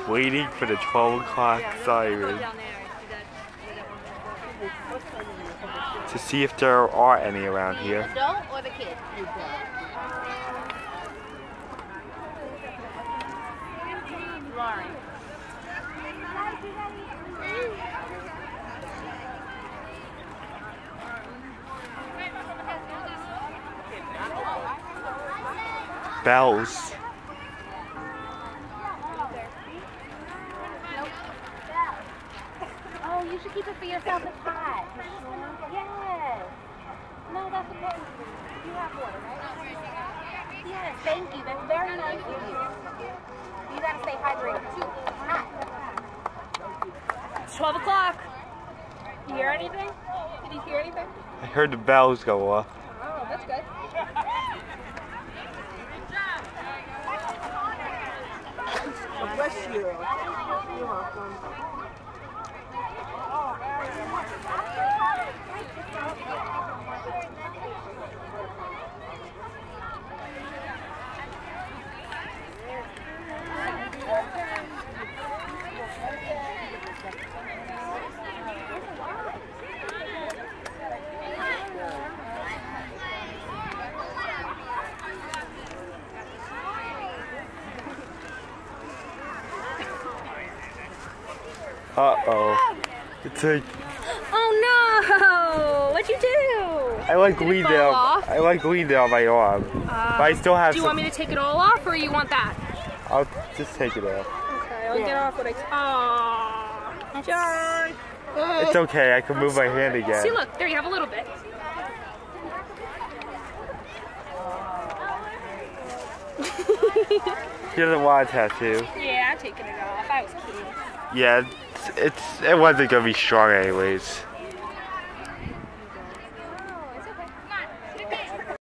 waiting for the 12 o'clock siren to see if there are any around here. The adult or the kid? Lauren. Bells. Oh, you should keep it for yourself. It's hot. Yes. No, that's important. You have water, right? Yes, thank you. That's very nice of you. You gotta stay hydrated too. It's hot. It's 12 o'clock. You hear anything? Did you hear anything? I heard the bells go off. Oh, that's good. Bless you. You're welcome. Uh-oh. It's like... Oh no! What'd you do? I like Did it leaned fall down. off? I like leaned down my arm. But I still have Do you some... want me to take it all off or you want that? I'll just take it off. Okay, I'll get off what I... Aww. John! It's okay, I can move my hand again. See, look, there you have a little bit. He doesn't want a tattoo. Yeah, I'm taking it off. I was kidding. Yeah, it wasn't gonna be strong anyways.